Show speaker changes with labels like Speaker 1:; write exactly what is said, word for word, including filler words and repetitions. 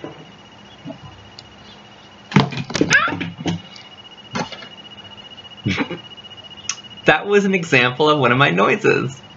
Speaker 1: That was an example of one of my noises.